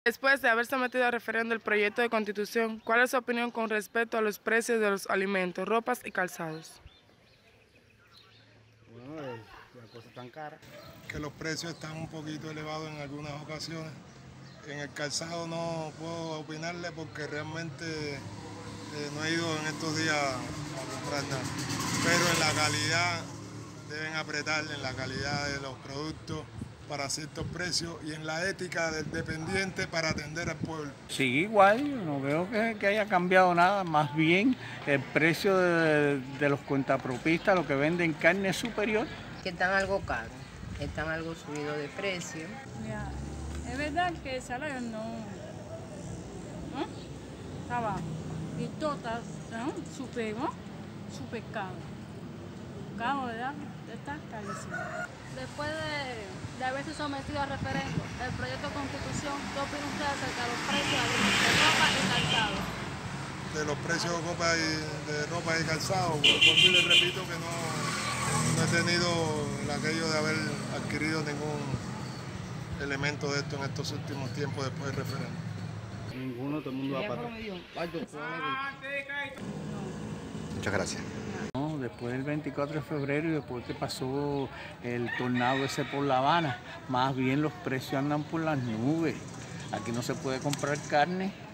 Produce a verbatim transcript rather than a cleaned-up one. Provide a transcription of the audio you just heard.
Después de haber sometido a referendo el proyecto de Constitución, ¿cuál es su opinión con respecto a los precios de los alimentos, ropas y calzados? Bueno, eh, la cosa es tan cara. Que los precios están un poquito elevados en algunas ocasiones. En el calzado no puedo opinarle porque realmente eh, no he ido en estos días a comprar nada. Pero en la calidad deben apretar, en la calidad de los productos para ciertos precios y en la ética del dependiente para atender al pueblo. Sigue igual, no veo que, que haya cambiado nada, más bien el precio de, de los cuentapropistas, lo que venden carne es superior. Que están algo caros, están algo subidos de precio. Mira, es verdad que el salario no, ¿no? está bajo y todo está ¿no? súper ¿no? super caro. Caro, ¿verdad? Está carísimo. Después de, de haberse sometido a referendo el proyecto de Constitución, ¿qué opina usted acerca de los precios de ropa y calzado? De los precios de ropa y, de ropa y calzado, por mí les repito que no, no he tenido el aquello de haber adquirido ningún elemento de esto en estos últimos tiempos después del referendo. Ninguno, todo el mundo va para atrás. Muchas gracias. No, después del veinticuatro de febrero y después que pasó el tornado ese por La Habana, más bien los precios andan por las nubes. Aquí no se puede comprar carne.